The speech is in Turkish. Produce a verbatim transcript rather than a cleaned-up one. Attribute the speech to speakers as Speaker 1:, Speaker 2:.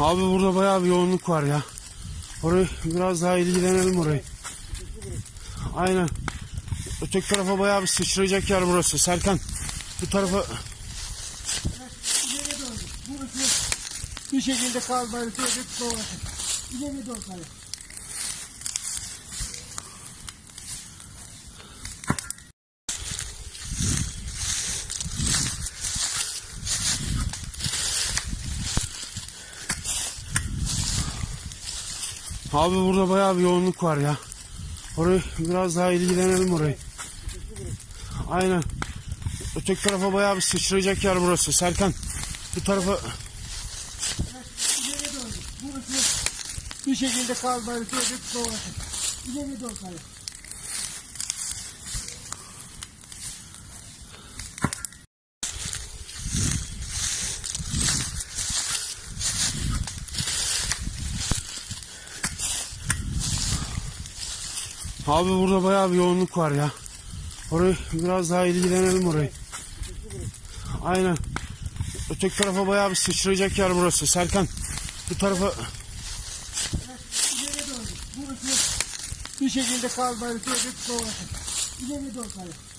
Speaker 1: Abi burada bayağı bir yoğunluk var ya. Orayı biraz daha ilgilenelim orayı. Aynen. Öteki tarafa bayağı bir sıçrayacak yer burası. Serkan bu tarafa...
Speaker 2: Evet, ileri doğru. Burası bir şekilde kazmayı sürdük doğrasın. İleri doğru kayın.
Speaker 1: Abi burada bayağı bir yoğunluk var ya. Orayı biraz daha ilgilenelim orayı. Aynen. Öteki tarafa bayağı bir sıçrayacak yer burası. Serkan bu tarafa...
Speaker 2: Evet, ileri doğru. Burası bir şekilde kazmayı sürdük doğrasın. İleri doğru kayın.
Speaker 1: Abi burada bayağı bir yoğunluk var ya. Orayı biraz daha ilgilenelim orayı. Aynen. Öteki tarafa bayağı bir sıçrayacak yer burası. Serkan bu tarafa...
Speaker 2: Evet, ileri doğru. Burası bir şekilde kazmayı sürdük doğrasın. İleri doğru kayın.